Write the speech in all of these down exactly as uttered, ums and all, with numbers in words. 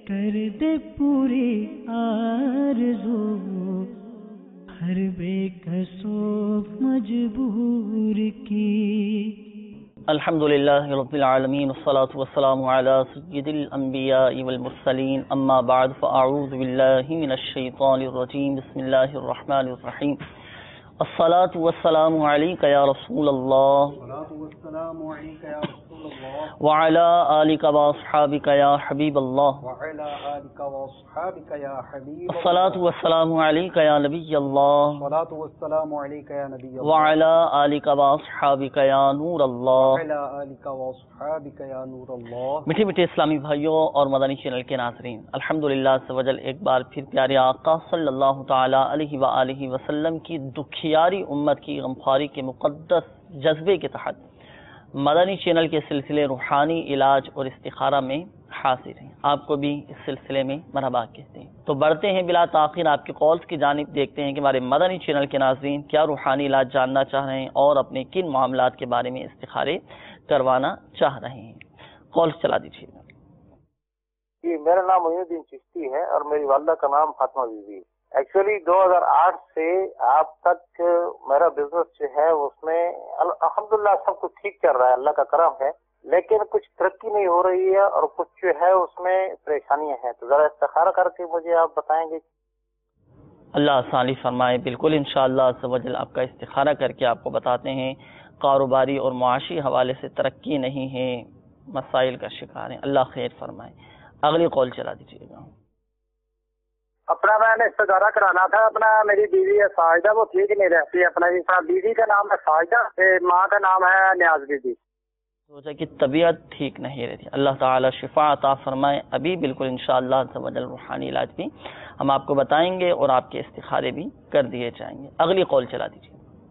کر دے پوری آرزو ہر بے کسو مجبور کی. الحمدللہ رب العالمین والصلاة والسلام علی سید الانبیاء والمرسلین اما بعد فاعوذ باللہ من الشیطان الرجیم بسم اللہ الرحمن الرحیم. الصلاة والسلام علیک یا رسول اللہ وعلی آلک واصحابک یا حبیب اللہ. الصلاة والسلام علیک یا نبی اللہ وعلی آلک واصحابک یا نور اللہ. میٹھے میٹھے اسلامی بھائیوں اور مدنی چینل کے ناظرین، الحمدللہ عز و جل ایک بار پھر پیارے آقا صلی اللہ تعالی علیہ وآلہ وسلم کی دکھیاری امت کی غمخواری کے مقدس جذبے کے تحت مدنی چینل کے سلسلے روحانی علاج اور استخارہ میں حاضر ہیں. آپ کو بھی اس سلسلے میں مرحبا کہتے ہیں. تو بڑھتے ہیں بلا تاخیر آپ کے کالز کی جانب، دیکھتے ہیں کہ ہمارے مدنی چینل کے ناظرین کیا روحانی علاج جاننا چاہ رہے ہیں اور اپنے کن معاملات کے بارے میں استخارے کروانا چاہ رہے ہیں. کالز چلا دیجیے. جی، میرا نام معین الدین چشتی ہے اور میری والدہ کا نام فاطمہ بی بی. ایکچولی دو ہزار آٹھ سے آپ تک میرا بزنس جو ہے اس میں الحمدللہ سب کچھ ٹھیک چل رہا ہے، اللہ کا کرم ہے، لیکن کچھ ترقی نہیں ہو رہی ہے اور کچھ جو ہے اس میں پریشانیاں ہیں. تو ذرا استخارہ کر کے مجھے آپ بتائیں گے. اللہ آسانی فرمائے. بالکل انشاءاللہ عز و جل آپ کا استخارہ کر کے آپ کو بتاتے ہیں. کاروباری اور معاشی حوالے سے ترقی نہیں ہے، مسائل کا شکار ہیں. اللہ خیر فرمائے. اگلی کال چلا دیجیے گا. اپنا میں نے استخارہ کرانا تھا. اپنا میری بیوی ہے ساجدہ، وہ ٹھیک نہیں رہتی. اپنا بیوی کا نام ہے ساجدہ، ماں کا نام ہے نیاز بی بی. سوچا کہ طبیعت ٹھیک نہیں رہتی. اللہ تعالی شفا عطا فرمائے. ابھی بالکل انشاءاللہ عز و جل روحانی علاج بھی ہم آپ کو بتائیں گے اور آپ کے استخارے بھی کر دیے جائیں گے. اگلی کال چلا دیجیے.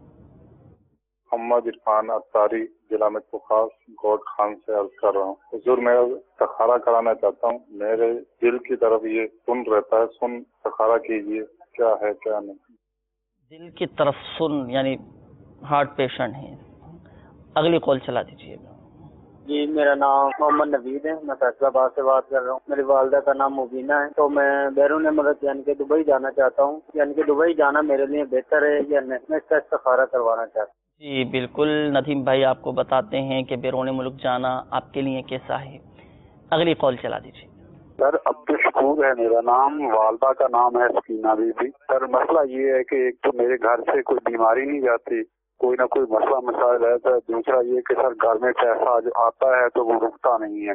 محمد عرفان اتاری ضلع میں خاص گوڈ خان سے عرض کر رہا ہوں. حضور میں استخارہ کرانا چاہتا ہوں. میرے دل کی طرف یہ سن رہتا ہے، سن استخارہ کیجیے کیا ہے کیا نہیں. دل کی طرف سن یعنی ہارٹ پیشنٹ ہیں. اگلی کال چلا دیجیے گا. جی، میرا نام محمد نوید ہے، میں فیصلہ آباد سے بات کر رہا ہوں. میری والدہ کا نام مبینہ ہے. تو میں بیرون ملک یعنی کہ دبئی جانا چاہتا ہوں. یعنی کہ دبئی جانا میرے لیے بہتر ہے یا نہیں؟ میں اس کا استخارہ کروانا چاہتا ہوں. جی بالکل ندیم بھائی آپ کو بتاتے ہیں کہ بیرون ملک جانا آپ کے لیے کیسا ہے. اگلی کال چلا دیجیے. سر عبد الشکور ہے میرا نام، والدہ کا نام ہے سکینہ بی بی. سر مسئلہ یہ ہے کہ ایک تو میرے گھر سے کوئی بیماری نہیں جاتی، کوئی نہ کوئی مسئلہ مسائل رہتا ہے. دوسرا یہ کہ سر گھر میں پیسہ جو آتا ہے تو وہ رکتا نہیں ہے.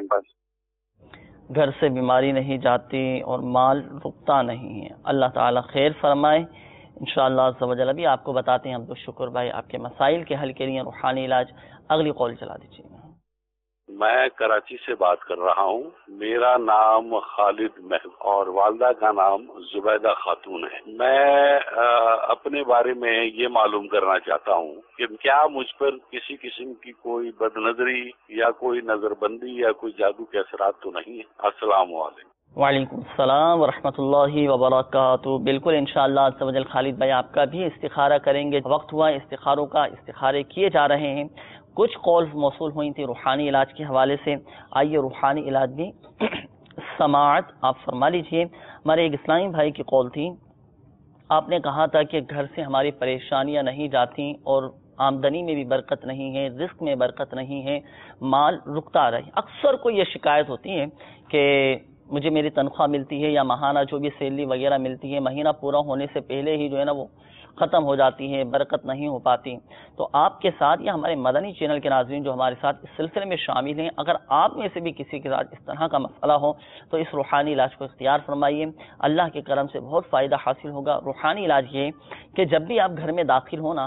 بس گھر سے بیماری نہیں جاتی اور مال رکتا نہیں ہے. اللہ تعالی خیر فرمائے. انشاءاللہ عز و جل ابھی آپ کو بتاتے ہیں عبد الشکر بھائی آپ کے مسائل کے حل کے لیے روحانی علاج. اگلی کال چلا دیجیے. میں کراچی سے بات کر رہا ہوں. میرا نام خالد محب اور والدہ کا نام زبیدہ خاتون ہے. میں اپنے بارے میں یہ معلوم کرنا چاہتا ہوں کہ کیا مجھ پر کسی قسم کی کوئی بد نظری یا کوئی نظر بندی یا کوئی جادو کے اثرات تو نہیں ہے؟ السلام علیکم. وعلیکم السلام ورحمۃ اللہ وبرکاتہ. بالکل انشاءاللہ عز و جل خالد بھائی آپ کا بھی استخارہ کریں گے. وقت ہوا استخاروں کا، استخارے کیے جا رہے ہیں. کچھ کالز موصول ہوئی تھی روحانی علاج کے حوالے سے. آئیے روحانی علاج بھی سماعت آپ فرما لیجئے. ہمارے ایک اسلامی بھائی کی کال تھی. آپ نے کہا تھا کہ گھر سے ہماری پریشانیاں نہیں جاتی اور آمدنی میں بھی برکت نہیں ہے، رزق میں برکت نہیں ہے، مال رکتا رہے. اکثر کو یہ شکایت ہوتی ہے کہ مجھے میری تنخواہ ملتی ہے یا ماہانہ جو بھی سیلری وغیرہ ملتی ہے، مہینہ پورا ہونے سے پہلے ہی جو ہے نا وہ ختم ہو جاتی ہے، برکت نہیں ہو پاتی. تو آپ کے ساتھ یا ہمارے مدنی چینل کے ناظرین جو ہمارے ساتھ اس سلسلے میں شامل ہیں، اگر آپ میں سے بھی کسی کے ساتھ اس طرح کا مسئلہ ہو تو اس روحانی علاج کو اختیار فرمائیے. اللہ کے کرم سے بہت فائدہ حاصل ہوگا. روحانی علاج یہ کہ جب بھی آپ گھر میں داخل ہونا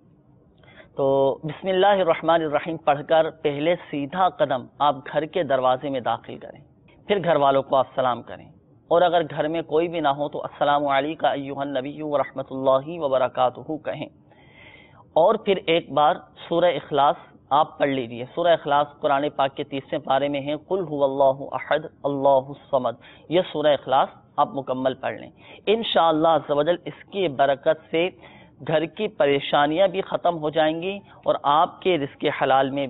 تو بسم اللہ الرحمن الرحیم پڑھ کر پہلے سیدھا قدم آپ گھر کے دروازے میں داخل کریں، پھر گھر والوں کو آپ سلام کریں، اور اگر گھر میں کوئی بھی نہ ہو تو السلام علیکم ایھا النبی ورحمۃ اللہ وبرکاتہ کہیں، اور پھر ایک بار سورہ اخلاص آپ پڑھ لیجیے. سورہ اخلاص قرآن پاک کے تیسرے پارے میں ہے، قل هو اللہ احد اللہ الصمد. یہ سورہ اخلاص آپ مکمل پڑھ لیں. انشاءاللہ عز و جل اس کی برکت سے گھر کی پریشانیاں بھی ختم ہو جائیں گی اور آپ کے رزق حلال میں بھی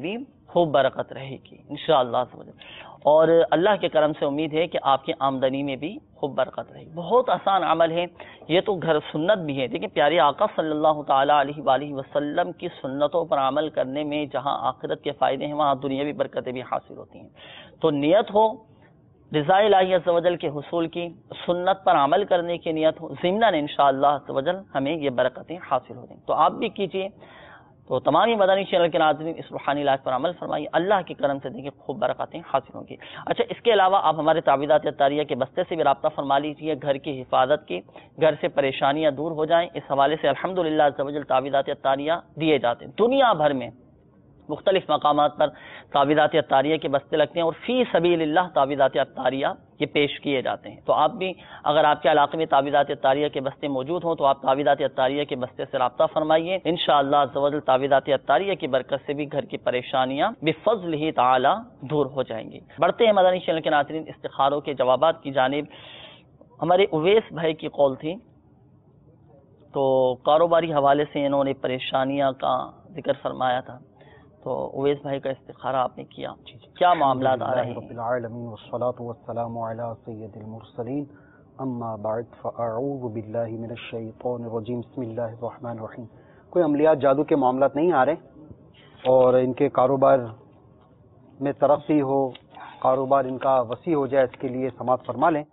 خوب برکت رہے گی انشاءاللہ. اور اللہ کے کرم سے امید ہے کہ آپ کی آمدنی میں بھی خوب برکت رہے گی. بہت آسان عمل ہے یہ، تو گھر سنت بھی ہے. دیکھیں پیارے آقا صلی اللہ تعالیٰ علیہ وآلہ وسلم کی سنتوں پر عمل کرنے میں جہاں آخرت کے فائدے ہیں وہاں دنیاوی برکتیں بھی حاصل ہوتی ہیں. تو نیت ہو رضا الہی عز و جل کے حصول کی، سنت پر عمل کرنے کی نیت ہو، ضمناً انشاءاللہ عز و جل ہمیں یہ برکتیں حاصل ہو جائیں. تو آپ بھی کیجئے. تو تمام مدنی چینل کے ناظرین اس روحانی لائف پر عمل فرمائیے، اللہ کے کرم سے دیکھیں خوب برکاتیں حاصل ہوں گی. اچھا، اس کے علاوہ آپ ہمارے تعویذات اطاریہ کے بستے سے بھی رابطہ فرما لیجیے. گھر کی حفاظت کی، گھر سے پریشانیاں دور ہو جائیں، اس حوالے سے الحمدللہ عز و جل تعویذات اطاریہ دیے جاتے ہیں. دنیا بھر میں مختلف مقامات پر تعویذات اطاریہ کے بستے لگتے ہیں اور فی سبیل اللہ تعویذات اطاریہ یہ پیش کیے جاتے ہیں. تو آپ بھی اگر آپ کے علاقے میں تعویذات اطاریہ کے بستے موجود ہوں تو آپ تعویذات اطاریہ کے بستے سے رابطہ فرمائیے. انشاءاللہ عز و جل تعویذات اطاریہ کی برکت سے بھی گھر کی پریشانیاں بفضلہ تعالی دور ہو جائیں گی. بڑھتے ہیں مدنی چینل کے ناظرین استخاروں کے جوابات کی جانب. ہمارے اویس بھائی کی قول تھی، تو کاروباری حوالے سے انہوں نے پریشانیاں کا ذکر فرمایا تھا. تو اویس بھائی کا استخارہ آپ نے کیا، کیا معاملات آ رہے ہیں؟ رب العالمین والصلاة والسلام علی سید المرسلین، اما بعد فاعوذ باللہ من الشیطان الرجیم، بسم اللہ الرحمن الرحیم. کوئی عملیات جادو کے معاملات نہیں آ رہے اور ان کے کاروبار میں ترقی ہو، کاروبار ان کا وسیع ہو جائے، اس کے لیے سماعت فرما لیں.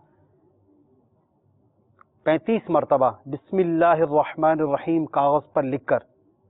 پینتیس مرتبہ بسم اللہ الرحمن الرحیم کاغذ پر لکھ کر،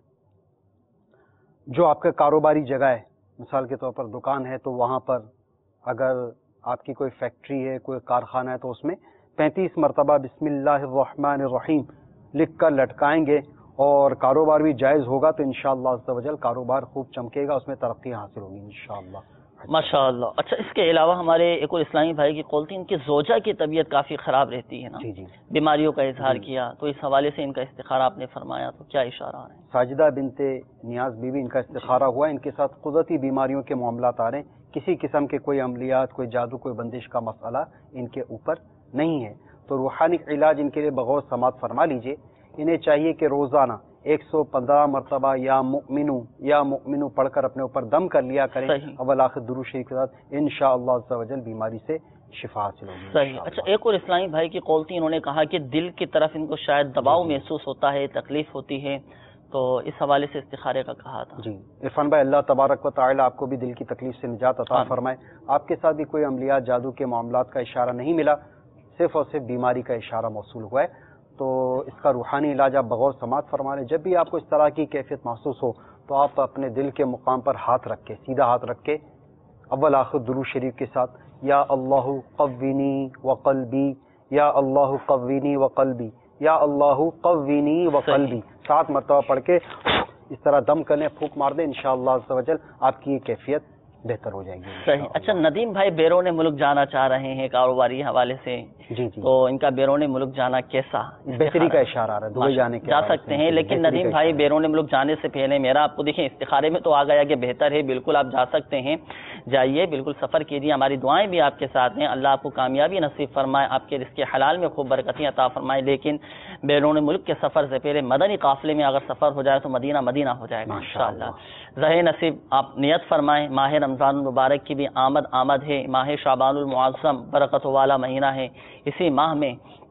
جو آپ کا کاروباری جگہ ہے، مثال کے طور پر دکان ہے تو وہاں پر، اگر آپ کی کوئی فیکٹری ہے، کوئی کارخانہ ہے تو اس میں پینتیس مرتبہ بسم اللہ الرحمن الرحیم لکھ کر لٹکائیں گے اور کاروبار بھی جائز ہوگا تو انشاءاللہ عز و جل کاروبار خوب چمکے گا، اس میں ترقی حاصل ہوگی انشاءاللہ. ماشاءاللہ. اچھا، اس کے علاوہ ہمارے ایک اور اسلامی بھائی کی قول تھی، ان کی زوجہ کی طبیعت کافی خراب رہتی ہے نا، جی جی بیماریوں کا اظہار کیا، تو اس حوالے سے ان کا استخارہ آپ نے فرمایا، تو کیا اشارہ ہے؟ ساجدہ بنت نیاز بیوی، ان کا استخارہ ہوا. ان کے ساتھ قدرتی بیماریوں کے معاملات آ رہے ہیں، کسی قسم کے کوئی عملیات، کوئی جادو، کوئی بندش کا مسئلہ ان کے اوپر نہیں ہے. تو روحانی علاج ان کے لیے بغور سماعت فرما لیجئے. انہیں چاہیے کہ روزانہ ایک سو پندرہ مرتبہ یا مؤمنو یا مؤمنو پڑھ کر اپنے اوپر دم کر لیا کریں اول آخر درود شریف کے ساتھ، انشاءاللہ عز و جل بیماری سے شفا حاصل ہوگی. صحیح. اچھا، ایک اور اسلامی بھائی کی قول تھی، انہوں نے کہا کہ دل کی طرف ان کو شاید دباؤ محسوس ہوتا ہے، تکلیف ہوتی ہے، تو اس حوالے سے استخارے کا کہا تھا. جی عرفان بھائی، اللہ تبارک و تعالی آپ کو بھی دل کی تکلیف سے نجات عطا فرمائے. آپ کے ساتھ بھی کوئی عملیات جادو کے معاملات کا اشارہ نہیں ملا، صرف اور صرف بیماری کا اشارہ موصول ہوا ہے. تو اس کا روحانی علاج آپ بغور سماعت فرما لیں. جب بھی آپ کو اس طرح کی کیفیت محسوس ہو تو آپ اپنے دل کے مقام پر ہاتھ رکھ کے، سیدھا ہاتھ رکھ کے اول آخر درود شریف کے ساتھ یا اللہ قوینی وقلبی، یا اللہ قوینی وقلبی، یا اللہ قوینی وقلبی سات مرتبہ پڑھ کے اس طرح دم کرنے، پھونک مار دیں، انشاءاللہ عز و جل آپ کی یہ کیفیت بہتر ہو جائے گی. صحیح. اچھا، ندیم بھائی بیرون ملک جانا چاہ رہے ہیں کاروباری حوالے سے، جی جی، تو ان کا بیرون ملک جانا کیسا؟ بہتری کا اشارہ آ رہا ہے، دبئی جانے کے جا سکتے ہیں، لیکن ندیم بھائی بیرون ملک جانے سے پہلے میرا آپ کو دیکھیں استخارے میں تو آ گیا کہ بہتر ہے، بالکل آپ جا سکتے ہیں، جائیے، بالکل سفر کیجیے، ہماری دعائیں بھی آپ کے ساتھ ہیں، اللہ آپ کو کامیابی نصیب فرمائے، آپ کے رزق حلال میں خوب برکتیں عطا فرمائے. لیکن بیرون ملک کے سفر سے پہلے مدنی قافلے میں اگر سفر ہو جائے تو مدینہ مدینہ ہو جائے گا انشاءاللہ. ظاہر نصیب آپ نیت فرمائیں. ماہ رمضان المبارک کی بھی آمد آمد ہے، ماہ شعبان المعظم برکت والا مہینہ ہے. اسی ماہ میں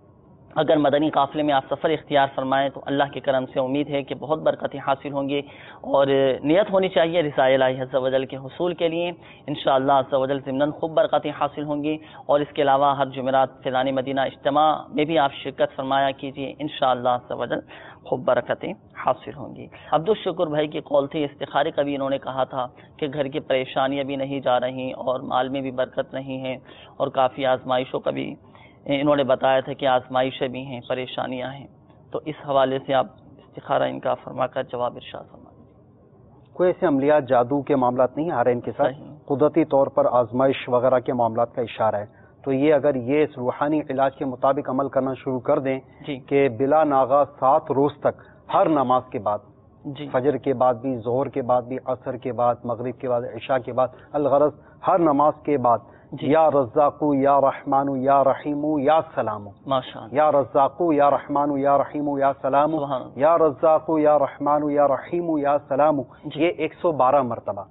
اگر مدنی قافلے میں آپ سفر اختیار فرمائیں تو اللہ کے کرم سے امید ہے کہ بہت برکتیں حاصل ہوں گی، اور نیت ہونی چاہیے رضا الہی عز و جل کے حصول کے لیے. انشاءاللہ عز و جل ضمناً خوب برکتیں حاصل ہوں گی. اور اس کے علاوہ ہر جمعرات فیضان مدینہ اجتماع میں بھی آپ شرکت فرمایا کیجیے، انشاءاللہ عز و جل خوب برکتیں حاصل ہوں گی. عبدالشکر بھائی کی قول تھی، استخارے کا بھی انہوں نے کہا تھا کہ گھر کی پریشانیاں بھی نہیں جا رہی اور مال میں بھی برکت نہیں ہے، اور کافی آزمائشوں کا بھی انہوں نے بتایا تھا کہ آزمائشیں بھی ہیں، پریشانیاں ہیں. تو اس حوالے سے آپ استخارہ ان کا فرما کر جواب ارشاد فرما. کوئی ایسے عملیات جادو کے معاملات نہیں آ رہے ان کے ساتھ، قدرتی طور پر آزمائش وغیرہ کے معاملات کا اشارہ ہے. تو یہ اگر یہ اس روحانی علاج کے مطابق عمل کرنا شروع کر دیں جی. کہ بلا ناغہ سات روز تک ہر نماز کے بعد جی. فجر کے بعد بھی، ظہر کے بعد بھی، عصر کے بعد، مغرب کے بعد، عشاء کے بعد، الغرض ہر نماز کے بعد جی. یا رزاقو یا رحمانو یا رحیمو یا سلامو، ماشاءاللہ، یا رزاقو یا رحمانو یا رحیمو یا سلامو، یا رزاقو یا رحمانو یا رحیمو یا سلامو، یہ ایک سو بارہ مرتبہ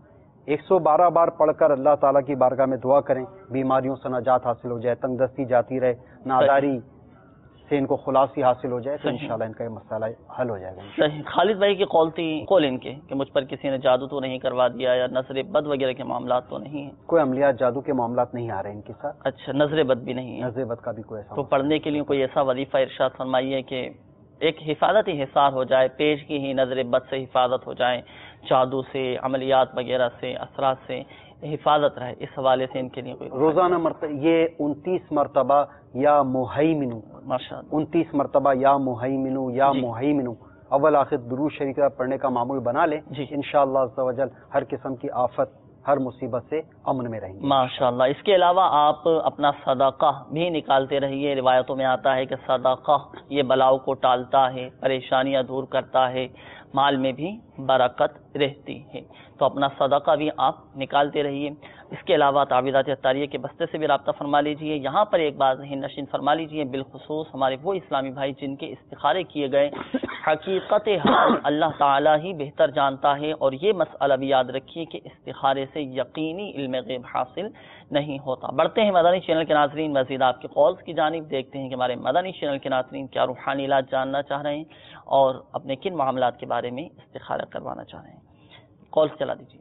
ایک سو بارہ بار پڑھ کر اللہ تعالیٰ کی بارگاہ میں دعا کریں، بیماریوں سے نجات حاصل ہو جائے، تنگ دستی جاتی رہے، ناداری سے ان کو خلاصی حاصل ہو جائے، تو انشاءاللہ ان کا یہ مسئلہ حل ہو جائے گا۔ صحیح۔ خالد بھائی کی قول تھی قول ان کے کہ مجھ پر کسی نے جادو تو نہیں کروا دیا یا نظر بد وغیرہ کے معاملات تو نہیں ہیں؟ کوئی عملیات جادو کے معاملات نہیں آ رہے ان کے ساتھ۔ اچھا، نظر بد بھی نہیں ہے؟ نظر بد کا بھی کوئی ایسا تو پڑھنے کے لیے کوئی ایسا وظیفہ ارشاد فرمائیے کہ ایک حفاظتی حصار ہو جائے، پیش کی ہی نظر بد سے حفاظت ہو جائے، جادو سے، عملیات وغیرہ سے، اثرات سے حفاظت رہے، اس حوالے سے ان کے لیے کوئی روزانہ مرتبہ یہ انتیس مرتبہ یا مہیمنو، ماشاء اللہ، انتیس مرتبہ یا مہیمنو یا مہیمنو اول آخر درود شریف پڑھنے کا معمول بنا لیں، جی انشاءاللہ عز و جل ہر قسم کی آفت، ہر مصیبت سے امن میں رہیں گے ماشاءاللہ۔ اس کے علاوہ آپ اپنا صدقہ بھی نکالتے رہیے، روایتوں میں آتا ہے کہ صدقہ یہ بلاؤں کو ٹالتا ہے، پریشانیاں دور کرتا ہے، مال میں بھی برکت رہتی ہے، تو اپنا صدقہ بھی آپ نکالتے رہیے۔ اس کے علاوہ تعویذات اتاریہ کے بستے سے بھی رابطہ فرما لیجئے۔ یہاں پر ایک بات ذہن نشین فرما لیجئے، بالخصوص ہمارے وہ اسلامی بھائی جن کے استخارے کیے گئے، حقیقت حال اللہ تعالیٰ ہی بہتر جانتا ہے، اور یہ مسئلہ بھی یاد رکھیے کہ استخارے سے یقینی علم غیب حاصل نہیں ہوتا۔ بڑھتے ہیں مدنی چینل کے ناظرین، مزید آپ کے کالز کی جانب، دیکھتے ہیں کہ ہمارے مدنی چینل کے ناظرین کیا روحانی علاج جاننا چاہ رہے ہیں اور اپنے کن معاملات کے بارے میں استخارہ کروانا چاہ رہے ہیں۔ کالز چلا دیجیے۔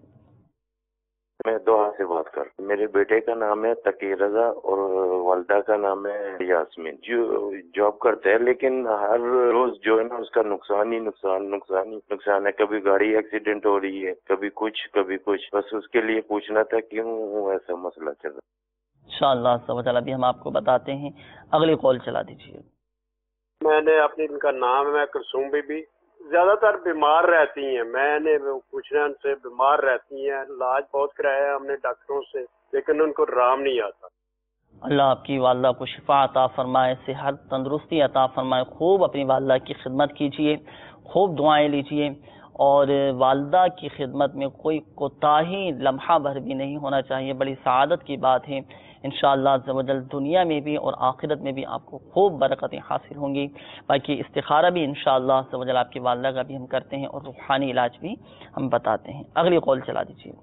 میں دوحہ سے بات کر رہا ہوں۔ میرے بیٹے کا نام ہے تقی رضا اور والدہ کا نام ہے یاسمین، جو جاب کرتے ہیں، لیکن ہر روز جو ہے نا اس کا نقصان ہی نقصان نقصان ہی نقصان ہے۔ کبھی گاڑی ایکسیڈنٹ ہو رہی ہے، کبھی کچھ کبھی کچھ، بس اس کے لیے پوچھنا تھا کیوں ایسا مسئلہ چل رہا ہے۔ انشاءاللہ عز و جل ابھی ہم آپ کو بتاتے ہیں، اگلی کال چلا دیجیے۔ میں نے اپنی ان کا نام ہے کلثوم بی بی، زیادہ تر بیمار رہتی ہیں، میں نے پوچھنا ان سے، بیمار رہتی ہیں، علاج بہت کرایا ہم نے ڈاکٹروں سے، لیکن ان کو آرام نہیں آتا۔ اللہ آپ کی والدہ کو شفا عطا فرمائے، صحت تندرستی عطا فرمائے۔ خوب اپنی والدہ کی خدمت کیجیے، خوب دعائیں لیجیے، اور والدہ کی خدمت میں کوئی کوتاہی لمحہ بھر بھی نہیں ہونا چاہیے، بڑی سعادت کی بات ہے۔ انشاءاللہ عز و جل دنیا میں بھی اور آخرت میں بھی آپ کو خوب برکتیں حاصل ہوں گی۔ باقی استخارہ بھی انشاءاللہ عز و جل آپ کی والدہ کا بھی ہم کرتے ہیں، اور روحانی علاج بھی ہم بتاتے ہیں۔ اگلی کال چلا دیجیے۔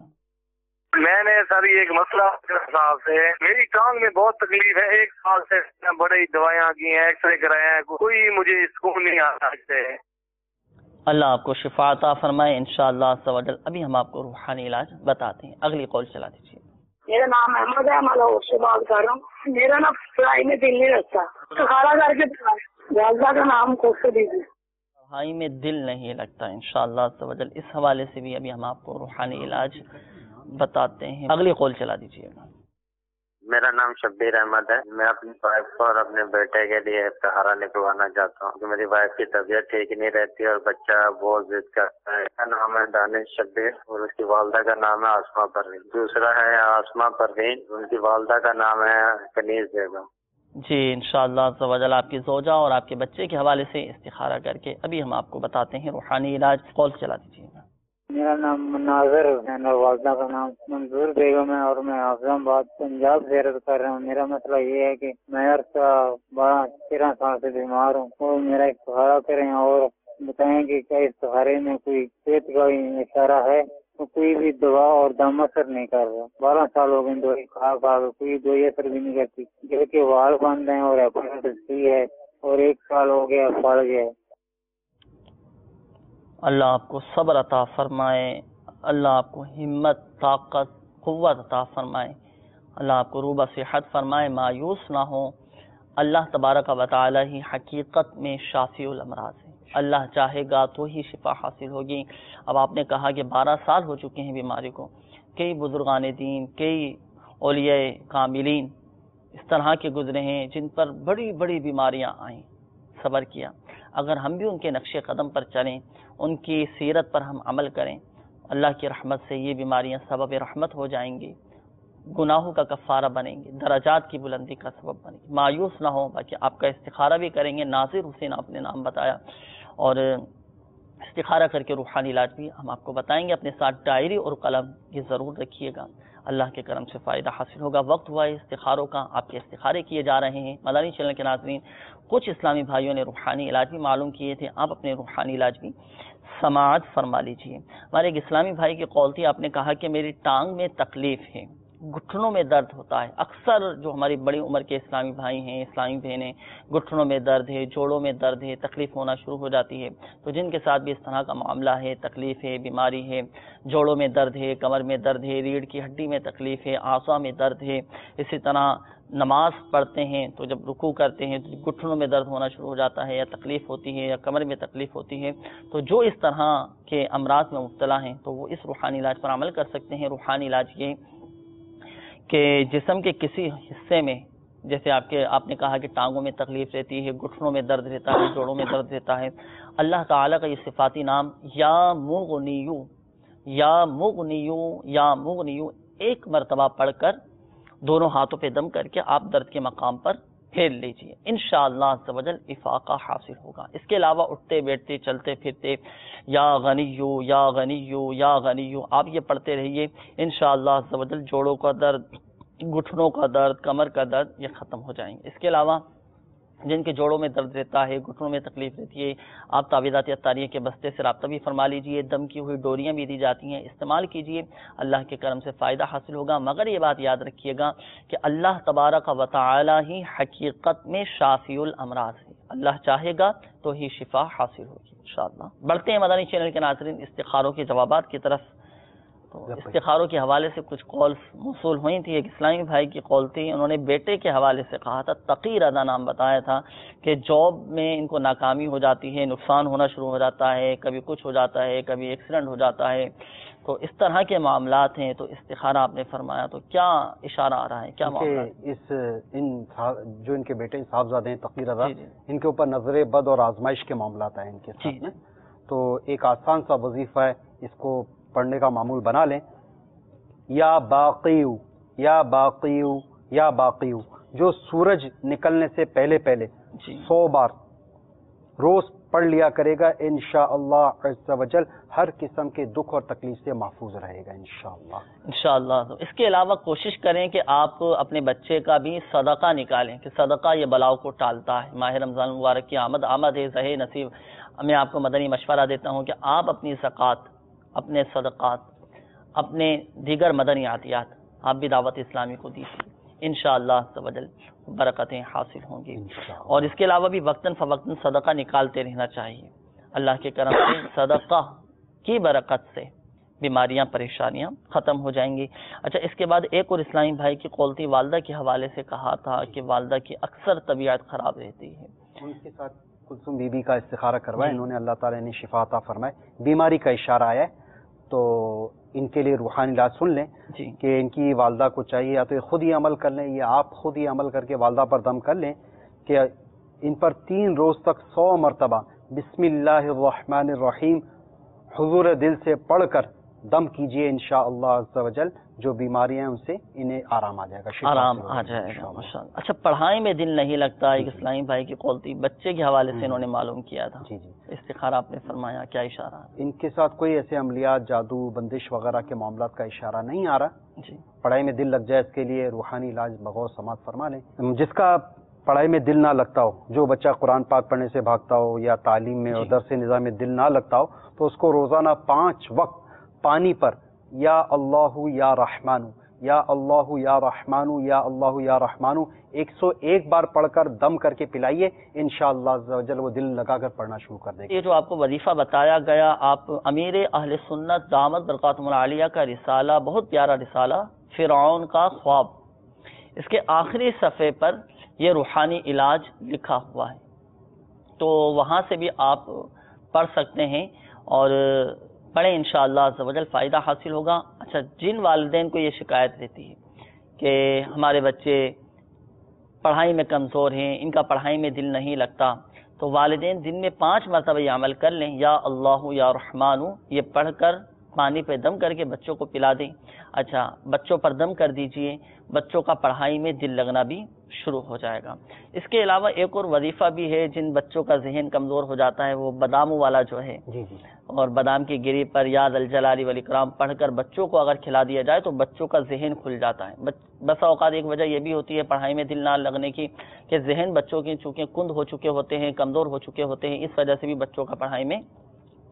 میں نے سر یہ ایک مسئلہ صاحب سے، میری ٹانگ میں بہت تکلیف ہے، ایک سال سے بڑی دوائیاں کی ہیں، ایکس رے کرائے ہیں، کوئی مجھے سکون نہیں آتا اس سے۔ اللہ آپ کو شفا عطا فرمائے انشاءاللہ عز و جل۔ ابھی ہم آپ کو روحانی علاج بتاتے ہیں، اگلی کال چلا دیجیے۔ میرا نام احمد ہے، میں لاہور سے بات کر رہا ہوں۔ میرا نا پڑھائی میں دل نہیں لگتا، استخارہ کر کے والدہ کا نام کوسے دیجیے۔ پڑھائی میں دل نہیں لگتا، انشاءاللہ عز و جل اس حوالے سے بھی ابھی ہم آپ کو روحانی علاج بتاتے ہیں۔ اگلی کال چلا دیجیے گا۔ میرا نام شبیر احمد ہے، میں اپنی وائف اور اپنے بیٹے کے لیے استخارہ نکلوانا چاہتا ہوں کہ میری وائف کی طبیعت ٹھیک نہیں رہتی اور بچہ بہت ضد کرتا ہے۔ اس کا نام ہے دانش شبیر اور اس کی والدہ کا نام ہے آسما پروین۔ دوسرا ہے آسما پروین، ان کی والدہ کا نام ہے کنیز بیگم۔ جی انشاءاللہ عز و جل آپ کی زوجہ اور آپ کے بچے کے حوالے سے استخارہ کر کے ابھی ہم آپ کو بتاتے ہیں روحانی علاج۔ کال چلا دیجیے گا۔ میرا نام مناظر حسین اور والدہ کا نام منظور بیگم ہے، اور میں اعظم آباد پنجاب زیارت کر رہا ہوں۔ میرا مسئلہ یہ ہے کہ میں عرصہ بارہ تیرہ سال سے بیمار ہوں، اور میرا استخارہ کریں اور بتائیں کہ کیا استخارے میں کوئی صحت کا اشارہ ہے، تو کوئی بھی دوا اور دم اثر نہیں کر رہا۔ بارہ سال ہو گئے دوائی کھا کھا کوئی دوائی اثر بھی نہیں کرتی، جل کے وال بند ہیں اور ایپنڈائٹس ہے، اور ایک سال ہو گیا پڑ گیا۔ اللہ آپ کو صبر عطا فرمائے، اللہ آپ کو ہمت، طاقت، قوت عطا فرمائے، اللہ آپ کو روبہ صحت فرمائے، مایوس نہ ہو۔ اللہ تبارک و تعالی ہی حقیقت میں شافی الامراض ہے، اللہ چاہے گا تو ہی شفا حاصل ہوگی۔ اب آپ نے کہا کہ بارہ سال ہو چکے ہیں بیماری کو، کئی بزرگان دین، کئی اولیاء کاملین اس طرح کے گزرے ہیں جن پر بڑی بڑی بیماریاں آئیں، صبر کیا۔ اگر ہم بھی ان کے نقش قدم پر چلیں، ان کی سیرت پر ہم عمل کریں، اللہ کی رحمت سے یہ بیماریاں سبب رحمت ہو جائیں گی، گناہوں کا کفارہ بنیں گی، درجات کی بلندی کا سبب بنیں گی۔ مایوس نہ ہو، باقی آپ کا استخارہ بھی کریں گے۔ ناصر حسین آپ نے نام بتایا، اور استخارہ کر کے روحانی علاج بھی ہم آپ کو بتائیں گے۔ اپنے ساتھ ڈائری اور قلم یہ ضرور رکھیے گا، اللہ کے کرم سے فائدہ حاصل ہوگا۔ وقت ہوا ہے استخاروں کا، آپ کے استخارے کیے جا رہے ہیں۔ مدنی چینل کے ناظرین، کچھ اسلامی بھائیوں نے روحانی علاج بھی معلوم کیے تھے، آپ اپنے روحانی علاج بھی سماعت فرما لیجیے۔ ہمارے ایک اسلامی بھائی کی قول تھی، آپ نے کہا کہ میری ٹانگ میں تکلیف ہے، گھٹنوں میں درد ہوتا ہے۔ اکثر جو ہماری بڑی عمر کے اسلامی بھائی ہیں، اسلامی بہنیں، گھٹنوں میں درد ہے، جوڑوں میں درد ہے، تکلیف ہونا شروع ہو جاتی ہے۔ تو جن کے ساتھ بھی اس طرح کا معاملہ ہے، تکلیف ہے، بیماری ہے، جوڑوں میں درد ہے، کمر میں درد ہے، ریڑھ کی ہڈی میں تکلیف ہے، اعضاء میں درد ہے، اسی طرح نماز پڑھتے ہیں تو جب رکوع کرتے ہیں تو گھٹنوں میں درد ہونا شروع ہو جاتا ہے، یا تکلیف ہوتی ہے، یا کمر میں تکلیف ہوتی ہے، تو جو اس طرح کے امراض میں مبتلا ہیں تو وہ اس روحانی علاج پر عمل کر سکتے ہیں۔ روحانی علاج یہ کہ جسم کے کسی حصے میں، جیسے آپ کے آپ نے کہا کہ ٹانگوں میں تکلیف رہتی ہے، گھٹنوں میں درد رہتا ہے، جوڑوں میں درد رہتا ہے، اللہ تعالیٰ کا یہ صفاتی نام یا مغنیو یا مغنیو یا مغنیو ایک مرتبہ پڑھ کر دونوں ہاتھوں پہ دم کر کے آپ درد کے مقام پر پھیر لیجئے، انشاءاللہ عز و جل افاقہ حاصل ہوگا۔ اس کے علاوہ اٹھتے بیٹھتے چلتے پھرتے یا غنیو یا غنیو یا غنیو آپ یہ پڑھتے رہیے، انشاءاللہ عز و جل جوڑوں کا درد، گھٹنوں کا درد، کمر کا درد یہ ختم ہو جائیں گے۔ اس کے علاوہ جن کے جوڑوں میں درد رہتا ہے، گھٹنوں میں تکلیف رہتی ہے، آپ تعویذات اطاریہ کے بستے سے رابطہ بھی فرما لیجئے، دم کی ہوئی ڈوریاں بھی دی جاتی ہیں، استعمال کیجئے، اللہ کے کرم سے فائدہ حاصل ہوگا۔ مگر یہ بات یاد رکھیے گا کہ اللہ تبارک و تعالی ہی حقیقت میں شافی الامراض ہے، اللہ چاہے گا تو ہی شفا حاصل ہوگی انشاءاللہ۔ بڑھتے ہیں مدنی چینل کے ناظرین استخاروں کے جوابات کی طرف۔ تو استخاروں کے حوالے سے کچھ قول موصول ہوئی تھی۔ ایک اسلامی بھائی کی قول تھی، انہوں نے بیٹے کے حوالے سے کہا تھا، تقی رضا نام بتایا تھا کہ جاب میں ان کو ناکامی ہو جاتی ہے، نقصان ہونا شروع ہو جاتا ہے، کبھی کچھ ہو جاتا ہے، کبھی ایکسیڈنٹ ہو جاتا ہے، تو اس طرح کے معاملات ہیں، تو استخارہ آپ نے فرمایا، تو کیا اشارہ آ رہا ہے، کیا معاملہ ہے؟ اس ان جو ان کے بیٹے صاحبزادے ہیں تقی رضا، ان کے اوپر نظر بد اور آزمائش کے معاملات ہیں ان کے ساتھ میں، تو ایک آسان سا وظیفہ ہے، اس کو پڑھنے کا معمول بنا لیں، یا باقیو یا باقیو یا باقیو، جو سورج نکلنے سے پہلے پہلے سو بار روز پڑھ لیا کرے گا، انشاءاللہ عز و جل ہر قسم کے دکھ اور تکلیف سے محفوظ رہے گا انشاءاللہ انشاءاللہ۔ تو اس کے علاوہ کوشش کریں کہ آپ اپنے بچے کا بھی صدقہ نکالیں، کہ صدقہ یہ بلاؤ کو ٹالتا ہے۔ ماہ رمضان مبارک کی آمد آمد ہے، زہ نصیب، میں آپ کو مدنی مشورہ دیتا ہوں کہ آپ اپنی زکوٰۃ، اپنے صدقات، اپنے دیگر مدنی عطیات آپ بھی دعوت اسلامی کو دیجیے، انشاءاللہ عز و جل برکتیں حاصل ہوں گی۔ اور اس کے علاوہ بھی وقتاً فوقتاً صدقہ نکالتے رہنا چاہیے، اللہ کے کرم سے صدقہ کی برکت سے بیماریاں پریشانیاں ختم ہو جائیں گی۔ اچھا، اس کے بعد ایک اور اسلامی بھائی کی قول تھی، والدہ کے حوالے سے کہا تھا کہ والدہ کی اکثر طبیعت خراب رہتی ہے، ان کے ساتھ کلثوم بی بی کا استخارہ کروایا، انہوں نے اللہ تعالیٰ نے شفا عطا فرمائے، بیماری کا اشارہ آیا ہے، تو ان کے لیے روحانی علاج سن لیں کہ ان کی والدہ کو چاہیے یا تو خود ہی عمل کر لیں یا آپ خود ہی عمل کر کے والدہ پر دم کر لیں کہ ان پر تین روز تک سو مرتبہ بسم اللہ الرحمن الرحیم حضور دل سے پڑھ کر دم کیجئے، انشاءاللہ عز و جل جو بیماریاں ہیں ان سے انہیں آرام آ جائے گا، آرام آ جائے گا ماشاءاللہ۔ اچھا، پڑھائی میں دل نہیں لگتا، ایک اسلامی بھائی کی قول تھی، بچے کے حوالے سے انہوں نے معلوم کیا تھا، جی جی استخارہ آپ نے فرمایا، کیا اشارہ؟ ان کے ساتھ کوئی ایسے عملیات، جادو، بندش وغیرہ کے معاملات کا اشارہ نہیں آ رہا، جی پڑھائی میں دل لگ جائے اس کے لیے روحانی علاج بغور سماعت فرما لیں۔ جس کا پڑھائی میں دل نہ لگتا ہو، جو بچہ قرآن پاک پڑھنے سے بھاگتا ہو یا تعلیم میں اور درس نظام میں دل نہ لگتا ہو، تو اس کو روزانہ پانچ وقت پانی پر یا اللہ یا رحمانو یا اللہ یا رحمانو یا اللہ یا رحمانو ایک سو ایک بار پڑھ کر دم کر کے پلائیے، انشاءاللہ عز و جل وہ دل لگا کر پڑھنا شروع کر دے گا۔ یہ جو آپ کو وظیفہ بتایا گیا، آپ امیر اہل سنت دامت برکاتہم العالیہ کا رسالہ، بہت پیارا رسالہ فرعون کا خواب، اس کے آخری صفحے پر یہ روحانی علاج لکھا ہوا ہے، تو وہاں سے بھی آپ پڑھ سکتے ہیں اور پڑھیں، انشاءاللہ عز و جل فائدہ حاصل ہوگا۔ اچھا، جن والدین کو یہ شکایت رہتی ہے کہ ہمارے بچے پڑھائی میں کمزور ہیں، ان کا پڑھائی میں دل نہیں لگتا، تو والدین دن میں پانچ مرتبہ یہ عمل کر لیں، یا اللہ یا رحمانو یہ پڑھ کر پانی پہ دم کر کے بچوں کو پلا دیں۔ اچھا، بچوں پر دم کر دیجئے، بچوں کا پڑھائی میں دل لگنا بھی شروع ہو جائے گا۔ اس کے علاوہ ایک اور وظیفہ بھی ہے، جن بچوں کا ذہن کمزور ہو جاتا ہے، وہ باداموں والا جو ہے، جی جی اور بادام کی گری پر یا ذا الجلال والاکرام پڑھ کر بچوں کو اگر کھلا دیا جائے تو بچوں کا ذہن کھل جاتا ہے۔ بسا اوقات ایک وجہ یہ بھی ہوتی ہے پڑھائی میں دل نہ لگنے کی کہ ذہن بچوں کے چونکہ کند ہو چکے ہوتے ہیں، کمزور ہو چکے ہوتے ہیں، اس وجہ سے بھی بچوں کا پڑھائی میں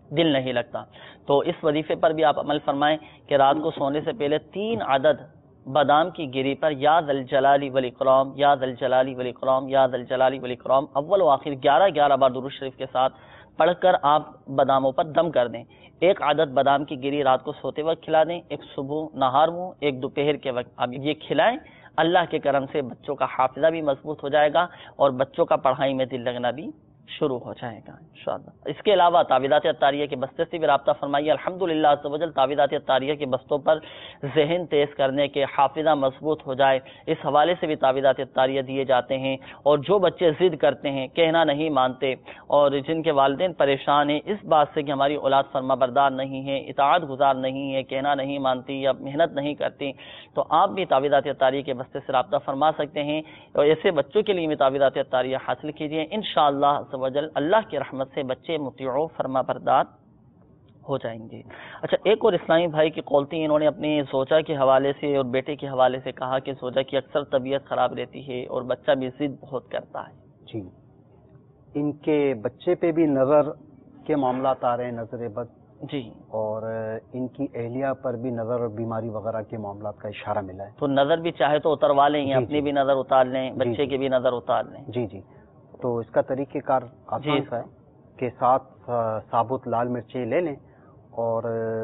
دل نہیں لگتا. تو اس وظیفے پر بھی آپ عمل فرمائیں کہ رات کو سونے سے پہلے تین عدد بادام کی گری پر یا ذل جلالی والاکرام یا ذل جلالی والاکرام یا ذل جلالی والاکرام اول و آخر گیارہ گیارہ بار درود شریف کے ساتھ پڑھ کر آپ باداموں پر دم کر دیں. ایک عدد بادام کی گری رات کو سوتے وقت کھلا دیں, ایک صبح نہار منہ, ایک دوپہر کے وقت آپ یہ کھلائیں. اللہ کے کرم سے بچوں کا حافظہ بھی مضبوط ہو جائے گا اور بچوں کا پڑھائی میں دل لگنا بھی شروع ہو جائے گا انشاءاللہ. اس کے علاوہ تعویذات اطاریہ کے بستے سے بھی رابطہ فرمائیے. الحمدللہ عز و جل تعویذات اطاریہ کے بستوں پر ذہن تیز کرنے کے, حافظہ مضبوط ہو جائے, اس حوالے سے بھی تعویذات اطاریہ دیے جاتے ہیں. اور جو بچے ضد کرتے ہیں, کہنا نہیں مانتے, اور جن کے والدین پریشان ہیں اس بات سے کہ ہماری اولاد فرما بردار نہیں ہے, اطاعت گزار نہیں ہے, کہنا نہیں مانتی یا محنت نہیں کرتی, تو آپ بھی تعویذات اطاریہ کے بستے سے رابطہ فرما سکتے ہیں. اور ایسے بچوں کے لیے بھی تعویذات اطاریہ حاصل کیجیے. انشاءاللہ وجل اللہ کی رحمت سے بچے مطیع و فرما بردار ہو جائیں گے. اچھا, ایک اور اسلامی بھائی کی قول تھی, انہوں نے اپنی زوجہ کے حوالے سے اور بیٹے کے حوالے سے کہا کہ زوجہ کی اکثر طبیعت خراب رہتی ہے اور بچہ بھی ضد بہت کرتا ہے. جی, ان کے بچے پہ بھی نظر کے معاملات آ رہے ہیں, نظر بد جی, اور ان کی اہلیہ پر بھی نظر اور بیماری وغیرہ کے معاملات کا اشارہ ملا ہے. تو نظر بھی چاہے تو اتروا لیں, اپنی بھی نظر اتار لیں, بچے کی بھی نظر اتار لیں. جی جی, تو اس کا طریقہ کار آسان سا ہے کہ سات ثابت لال مرچیں لے لیں اور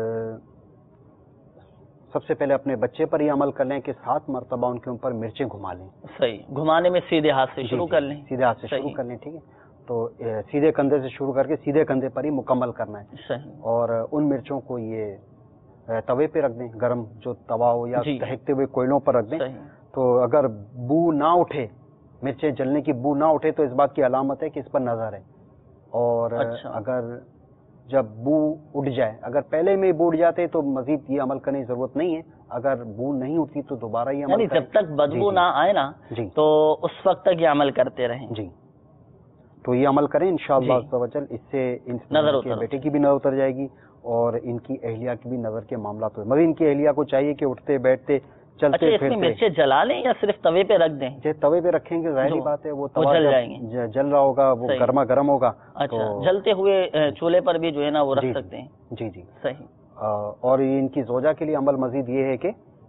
سب سے پہلے اپنے بچے پر یہ عمل کر لیں کہ سات مرتبہ ان کے اوپر مرچیں گھما لیں. صحیح, گھمانے میں سیدھے ہاتھ سے شروع کر لیں. سیدھے ہاتھ سے شروع کر لیں, ٹھیک ہے. تو سیدھے کندھے سے شروع کر کے سیدھے کندھے پر ہی مکمل کرنا ہے. صحیح, اور ان مرچوں کو یہ توے پہ رکھ دیں, گرم جو توا ہو یا دہکتے ہوئے کوئلوں پر رکھ دیں. تو اگر بو نہ اٹھے, مرچیں جلنے کی بو نہ اٹھے, تو اس بات کی علامت ہے کہ اس پر نظر ہے. اور اگر جب بو اٹھ جائے, اگر پہلے میں بو اٹھ جاتے تو مزید یہ عمل کرنے کی ضرورت نہیں ہے. اگر بو نہیں اٹھتی تو دوبارہ یہ عمل جب تک بدبو نہ آئے نا تو اس وقت تک یہ عمل کرتے رہیں. جی, تو یہ عمل کریں انشاءاللہ عز و جل. اس سے نظر کے بیٹے کی بھی نظر اتر جائے گی اور ان کی اہلیہ کی بھی نظر کے معاملات ہوئے. مگر ان کی اہلیہ کو چاہیے کہ اٹھتے بیٹھتے چلتے پھرتے مرچیں جلا لیں یا صرف توے پہ رکھ دیں؟ جب توے پہ رکھیں گے ظاہری بات ہے وہ توا جل جائیں گے, جل رہا ہوگا, وہ گرما گرم ہوگا. اچھا, جلتے ہوئے چولہے پر بھی جو ہے نا وہ رکھ سکتے ہیں. جی جی, صحیح. اور ان کی زوجہ کے لیے عمل مزید یہ ہے کہ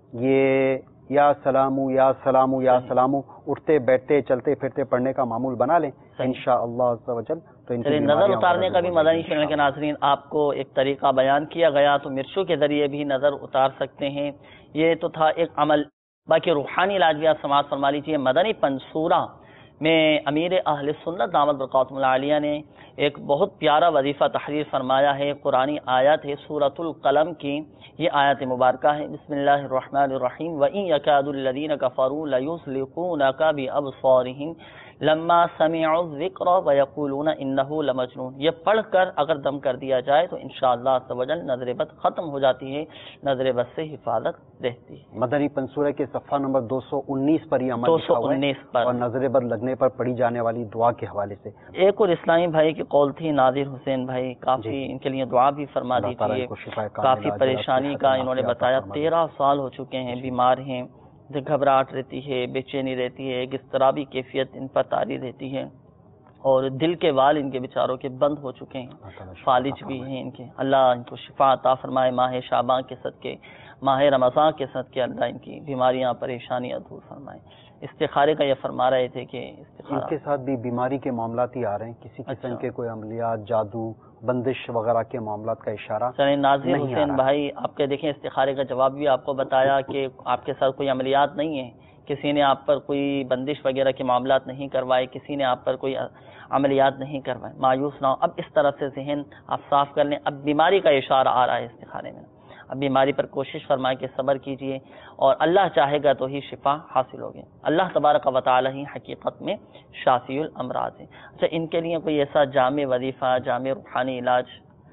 یہ یا سلامو یا سلامو یا سلامو اٹھتے بیٹھتے چلتے پھرتے پڑھنے کا معمول بنا لیں انشاءاللہ عز و جل. تو نظر اتارنے کا بھی مدنی چینل کے ناظرین آپ کو ایک طریقہ بیان کیا گیا, تو مرچوں کے ذریعے بھی نظر اتار سکتے ہیں. یہ تو تھا ایک عمل. باقی روحانی علاج بھی آپ سماعت فرما لیجیے. مدنی پنصورہ میں امیر اہل سنت دامت برکاتہم العالیہ نے ایک بہت پیارا وظیفہ تحریر فرمایا ہے. قرآنی آیت ہے سورۃ القلم کی, یہ آیت مبارکہ ہے. بسم اللہ الرحمن الرحیم. وَإِن يَكَادُ الَّذِينَ كَفَرُوا لَيُزْلِقُونَكَ بِأَبْصَارِهِمْ لما سمعوا الذکر ویقولون انہ لمجنون. یہ پڑھ کر اگر دم کر دیا جائے تو انشاءاللہ عز و جل نظر بد ختم ہو جاتی ہے, نظر بد سے حفاظت رہتی ہے. مدنی پنصورہ کے صفحہ نمبر دو سو انیس پر یہ عمل دو سو انیس پر, اور نظر بد لگنے پر پڑھی جانے والی دعا کے حوالے سے. ایک اور اسلامی بھائی کی قول تھی, نادر حسین بھائی, کافی ان کے لیے دعا بھی فرما دیجیے. کافی پریشانی کا انہوں نے بتایا, تیرہ سال ہو چکے ہیں, بیمار ہیں, گھبراہٹ رہتی ہے, بے چینی رہتی ہے, ایک اضطرابی کیفیت ان پر طاری رہتی ہے, اور دل کے وال ان کے بیچاروں کے بند ہو چکے ہیں, فالج بھی ہیں ان کے. اللہ ان کو شفا عطا فرمائے. ماہ شعبان کے صدقے, ماہ رمضان کے صدقے اللہ ان کی بیماریاں پریشانیاں دور فرمائے. استخارے کا یہ فرما رہے تھے کہ ان کے ساتھ بھی بیماری کے معاملات ہی آ رہے ہیں, کسی قسم کے کوئی عملیات, جادو, بندش وغیرہ کے معاملات کا اشارہ. چلیں ناظر حسین بھائی, آپ کے دیکھیں استخارے کا جواب بھی آپ کو بتایا کہ آپ کے ساتھ کوئی عملیات نہیں ہے, کسی نے آپ پر کوئی بندش وغیرہ کے معاملات نہیں کروائے, کسی نے آپ پر کوئی عملیات نہیں کروائے. مایوس نہ ہو, اب اس طرح سے ذہن آپ صاف کر لیں. اب بیماری کا اشارہ آ رہا ہے استخارے میں, اب بیماری پر کوشش فرمائے کہ صبر کیجئے, اور اللہ چاہے گا تو ہی شفا حاصل ہوگی. اللہ تبارک و تعالی ہی حقیقت میں شافی الامراض ہے. اچھا, ان کے لیے کوئی ایسا جامع وظیفہ, جامع روحانی علاج؟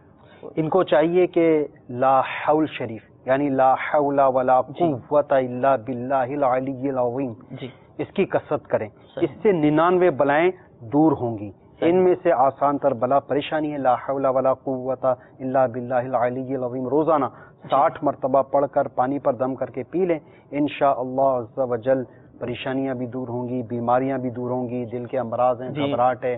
ان کو چاہیے کہ لا حول شریف, یعنی لا حول ولا قوت الا باللہ العلی العظیم, جی, اس کی کثرت کریں. اس سے ننانوے بلائیں دور ہوں گی. ان میں سے آسان تر بلا پریشانی ہے لا حول ولا قوت الا باللہ العلی العظیم. روزانہ ساٹھ مرتبہ پڑھ کر پانی پر دم کر کے پی لیں, انشاءاللہ عز و جل پریشانیاں بھی دور ہوں گی, بیماریاں بھی دور ہوں گی. دل کے امراض ہیں, گھبراہٹ ہے,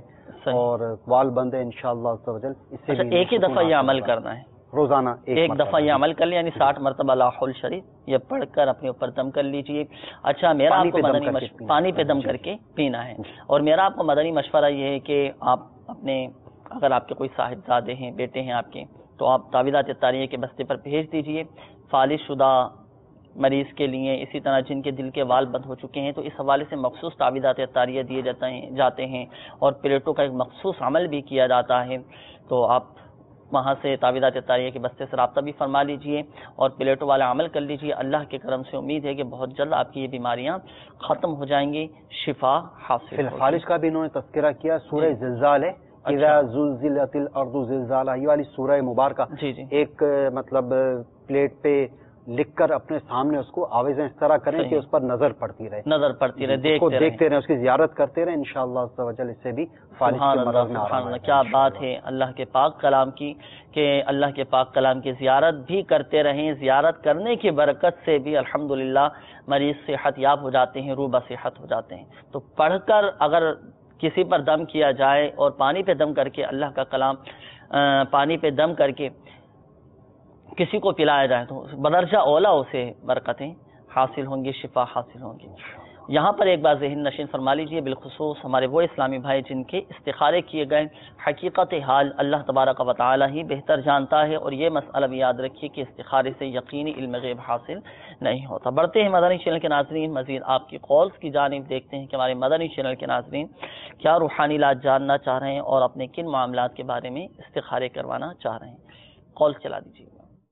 اور وال بند ہے انشاءاللہ عز و جل. اس سے ایک ہی دفعہ یہ عمل کرنا ہے روزانہ, ایک دفعہ یہ عمل کر لیں, یعنی ساٹھ مرتبہ لا حول شریف یہ پڑھ کر اپنے اوپر دم کر لیجئے. اچھا میرا آپ کو مدنی مشورہ پانی پہ دم کر کے پینا ہے, اور میرا آپ کو مدنی مشورہ یہ ہے کہ آپ اپنے, اگر آپ کے کوئی صاحبزادے ہیں, بیٹے ہیں آپ کے, تو آپ تعویذات اتاریہ کے بستے پر بھیج دیجئے. فالج شدہ مریض کے لیے, اسی طرح جن کے دل کے وال بند ہو چکے ہیں, تو اس حوالے سے مخصوص تعویذات اتاریہ دیے جاتے ہیں جاتے ہیں اور پلیٹوں کا ایک مخصوص عمل بھی کیا جاتا ہے. تو آپ وہاں سے تعویذات اتاریہ کے بستے سے رابطہ بھی فرما لیجئے اور پلیٹوں والا عمل کر لیجئے. اللہ کے کرم سے امید ہے کہ بہت جلد آپ کی یہ بیماریاں ختم ہو جائیں گی, شفا حاصل. فی الفالج کا بھی انہوں نے تذکرہ کیا, سورہ زلزال ہے, اذا زلزلت الارض زلزالها, یہ والی سورہ مبارکہ. جی جی ایک مطلب پلیٹ پہ لکھ کر اپنے سامنے اس کو آویزیں اس طرح کریں کہ اس پر نظر پڑتی رہے, نظر پڑتی رہے, دیکھتے دیکھتے رہیں, اس کی زیارت کرتے رہیں, انشاءاللہ عز و جل اس سے بھی فالج کے مرض میں آرام آئے. کیا بات ہے اللہ کے پاک کلام کی, کہ اللہ کے پاک کلام کی زیارت بھی کرتے رہیں. زیارت کرنے کی برکت سے بھی الحمدللہ مریض صحت یاب ہو جاتے ہیں, روبہ صحت ہو جاتے ہیں. تو پڑھ کر اگر کسی پر دم کیا جائے اور پانی پہ دم کر کے اللہ کا کلام پانی پہ دم کر کے کسی کو پلایا جائے تو بدرجہ اولا اسے برکتیں حاصل ہوں گی, شفا حاصل ہوں گی. یہاں پر ایک بار ذہن نشین فرما لیجئے, بالخصوص ہمارے وہ اسلامی بھائی جن کے استخارے کیے گئے, حقیقت حال اللہ تبارک و تعالی ہی بہتر جانتا ہے, اور یہ مسئلہ بھی یاد رکھیے کہ استخارے سے یقینی علم غیب حاصل نہیں ہوتا. بڑھتے ہیں مدنی چینل کے ناظرین, مزید آپ کی کالز کی جانب دیکھتے ہیں کہ ہمارے مدنی چینل کے ناظرین کیا روحانی علاج جاننا چاہ رہے ہیں اور اپنے کن معاملات کے بارے میں استخارے کروانا چاہ رہے ہیں. کال چلا دیجیے.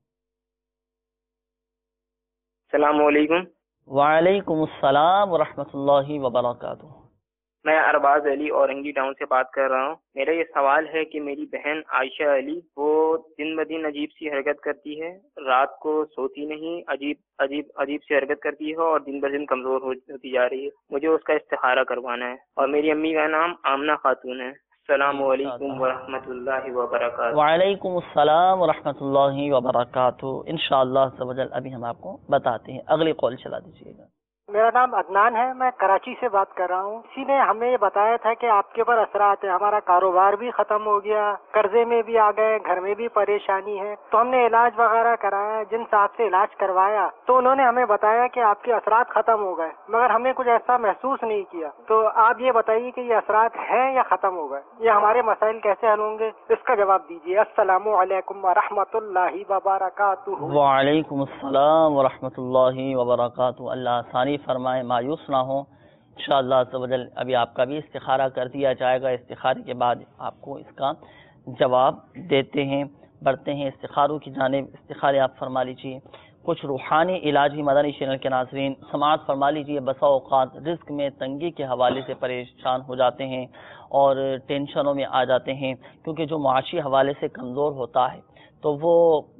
السلام علیکم. وعلیکم السلام ورحمۃ اللہ وبرکاتہ. میں ارباز علی اورنگی ٹاؤن سے بات کر رہا ہوں. میرا یہ سوال ہے کہ میری بہن عائشہ علی وہ دن بدن عجیب سی حرکت کرتی ہے, رات کو سوتی نہیں, عجیب عجیب عجیب سی حرکت کرتی ہے اور دن بدن کمزور ہوتی جا رہی ہے. مجھے اس کا استخارہ کروانا ہے, اور میری امی کا نام آمنہ خاتون ہے. السلام علیکم ورحمۃ اللہ وبرکاتہ. وعلیکم السلام ورحمۃ اللہ وبرکاتہ. انشاءاللہ عز و جل ابھی ہم آپ کو بتاتے ہیں. اگلی کال چلا دیجیے گا. میرا نام عدنان ہے, میں کراچی سے بات کر رہا ہوں. کسی نے ہمیں یہ بتایا تھا کہ آپ کے اوپر اثرات ہیں, ہمارا کاروبار بھی ختم ہو گیا, قرضے میں بھی آ گئے, گھر میں بھی پریشانی ہے. تو ہم نے علاج وغیرہ کرایا, جن صاحب سے علاج کروایا تو انہوں نے ہمیں بتایا کہ آپ کے اثرات ختم ہو گئے, مگر ہم نے کچھ ایسا محسوس نہیں کیا. تو آپ یہ بتائیے کہ یہ اثرات ہیں یا ختم ہو گئے, یہ ہمارے مسائل کیسے حل ہوں گے, اس کا جواب دیجیے. السلام علیکم ورحمۃ اللہ وبرکاتہ. وعلیکم السلام ورحمۃ اللہ وبرکاتہ. اللہ آسانی فرمائے, مایوس نہ ہو. انشاءاللہ عز و جل ابھی آپ کا بھی استخارہ کر دیا جائے گا. استخارے کے بعد آپ کو اس کا جواب دیتے ہیں. بڑھتے ہیں استخاروں کی جانب. استخارے آپ فرما لیجیے. کچھ روحانی علاجی مدنی چینل کے ناظرین سماعت فرما لیجیے. بسا اوقات رزق میں تنگی کے حوالے سے پریشان ہو جاتے ہیں اور ٹینشنوں میں آ جاتے ہیں, کیونکہ جو معاشی حوالے سے کمزور ہوتا ہے تو وہ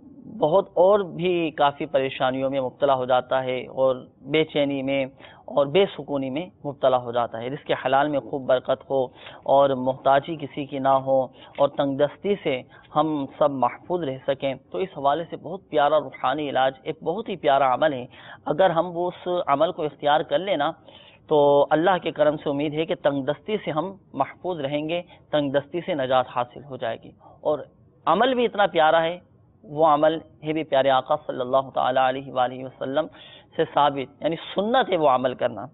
بہت اور بھی کافی پریشانیوں میں مبتلا ہو جاتا ہے اور بے چینی میں اور بے سکونی میں مبتلا ہو جاتا ہے. رزق حلال میں خوب برکت ہو اور محتاجی کسی کی نہ ہو اور تنگ دستی سے ہم سب محفوظ رہ سکیں, تو اس حوالے سے بہت پیارا روحانی علاج, ایک بہت ہی پیارا عمل ہے. اگر ہم وہ اس عمل کو اختیار کر لینا تو اللہ کے کرم سے امید ہے کہ تنگ دستی سے ہم محفوظ رہیں گے, تنگ دستی سے نجات حاصل ہو جائے گی. اور عمل بھی اتنا پیارا ہے, وہ عمل ہے بھی پیارے آقا صلی اللہ تعالی علیہ وآلہ وسلم سے ثابت, یعنی سنت ہے وہ عمل کرنا.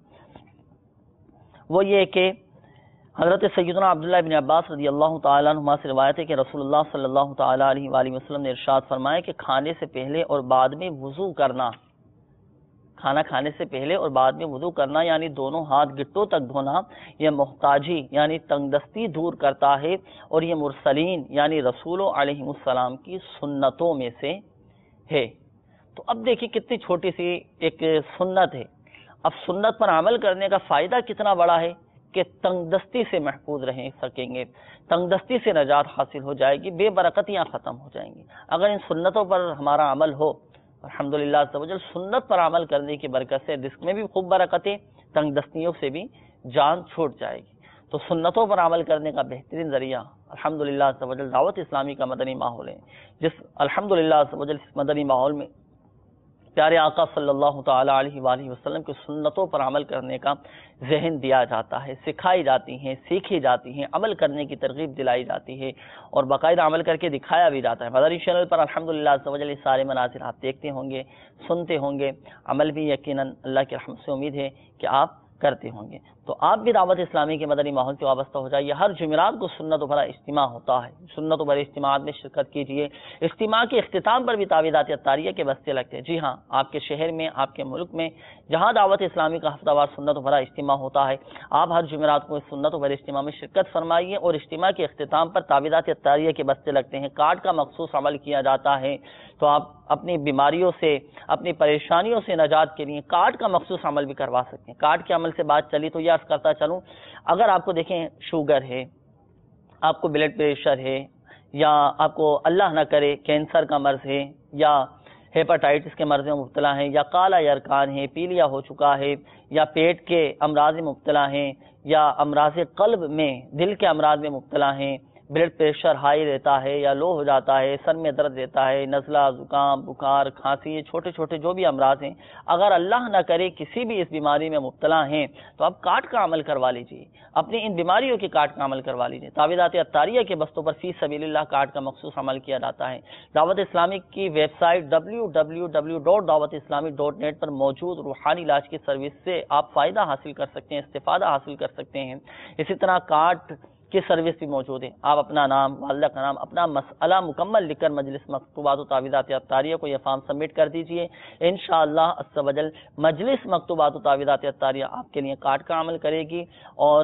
وہ یہ کہ حضرت سیدنا عبداللہ بن عباس رضی اللہ تعالیٰ عنہما سے روایت ہے کہ رسول اللہ صلی اللہ تعالی علیہ وآلہ وسلم نے ارشاد فرمایا کہ کھانے سے پہلے اور بعد میں وضو کرنا, کھانا کھانے سے پہلے اور بعد میں وضو کرنا یعنی دونوں ہاتھ گٹوں تک دھونا, یہ محتاجی یعنی تنگ دستی دور کرتا ہے, اور یہ مرسلین یعنی رسولوں علیہ السلام کی سنتوں میں سے ہے. تو اب دیکھیں کتنی چھوٹی سی ایک سنت ہے. اب سنت پر عمل کرنے کا فائدہ کتنا بڑا ہے کہ تنگ دستی سے محفوظ رہ سکیں گے, تنگ دستی سے نجات حاصل ہو جائے گی, بے برکتیاں ختم ہو جائیں گی. اگر ان سنتوں پر ہمارا عمل ہو, الحمدللہ عز و جل سنت پر عمل کرنے کی برکت سے رزق میں بھی خوب برکتیں, تنگ دستیوں سے بھی جان چھوٹ جائے گی. تو سنتوں پر عمل کرنے کا بہترین ذریعہ الحمدللہ عز و جل دعوت اسلامی کا مدنی ماحول ہے, جس الحمدللہ عز و جل اس مدنی ماحول میں پیارے آقا صلی اللہ تعالی علیہ وآلہ وسلم کی سنتوں پر عمل کرنے کا ذہن دیا جاتا ہے، سکھائی جاتی ہیں، سیکھی جاتی ہیں، عمل کرنے کی ترغیب دلائی جاتی ہے اور باقاعدہ عمل کر کے دکھایا بھی جاتا ہے۔ مدنی چینل پر الحمدللہ عز و جل سارے مناظر آپ دیکھتے ہوں گے، سنتے ہوں گے، عمل بھی یقیناً اللہ کی رحمت سے امید ہے کہ آپ کرتے ہوں گے۔ تو آپ بھی دعوت اسلامی کے مدنی ماحول سے وابستہ ہو جائیے۔ ہر جمعرات کو سنت و بھرا اجتماع ہوتا ہے، سنت و بھرے اجتماعات میں شرکت کیجیے۔ اجتماع کے اختتام پر بھی تعویذات اطاریہ کے بستے لگتے ہیں۔ جی ہاں، آپ کے شہر میں، آپ کے ملک میں جہاں دعوت اسلامی کا ہفتہ وار سنت و بھرا اجتماع ہوتا ہے، آپ ہر جمعرات کو اس سنت و بھرے اجتماع میں شرکت فرمائیے اور اجتماع کے اختتام پر تعویذات اطاریہ کے بستے لگتے ہیں، کارڈ کا مخصوص عمل کیا جاتا ہے۔ تو آپ اپنی بیماریوں سے، اپنی پریشانیوں سے نجات کے لیے کارڈ کا مخصوص عمل بھی کروا سکتے ہیں۔ کارڈ کے عمل سے بات چلی تو یہ عرض کرتا چلوں، اگر آپ کو دیکھیں شوگر ہے، آپ کو بلڈ پریشر ہے، یا آپ کو اللہ نہ کرے کینسر کا مرض ہے، یا ہیپاٹائٹس کے مرض میں مبتلا ہیں، یا کالا یرکان ہے، پیلیا ہو چکا ہے، یا پیٹ کے امراض میں مبتلا ہیں، یا امراض قلب میں، دل کے امراض میں مبتلا ہیں، بلڈ پریشر ہائی رہتا ہے یا لو ہو جاتا ہے، سر میں درد رہتا ہے، نزلہ، زکام، بخار، کھانسی، یہ چھوٹے چھوٹے جو بھی امراض ہیں، اگر اللہ نہ کرے کسی بھی اس بیماری میں مبتلا ہیں تو آپ کارڈ کا عمل کروا لیجیے، اپنی ان بیماریوں کے کارڈ کا عمل کروا لیجیے۔ تعویذات اطاریہ کے بستوں پر فی سبیل اللہ کارڈ کا مخصوص عمل کیا جاتا ہے۔ دعوت اسلامی کی website W W W dot Dawat Islami dot net پر موجود روحانی علاج کی سروس سے آپ فائدہ حاصل کر سکتے ہیں، استفادہ حاصل کر سکتے ہیں۔ اسی طرح کارڈ کی سروس بھی موجود ہے۔ آپ اپنا نام، والدہ کا نام، اپنا مسئلہ مکمل لکھ کر مجلس مکتوبات و تعویذات اطاریہ کو یہ فارم سبمٹ کر دیجئے۔ انشاءاللہ عز و جل مجلس مکتوبات و تعویذات اطاریہ آپ کے لیے کارڈ کا عمل کرے گی اور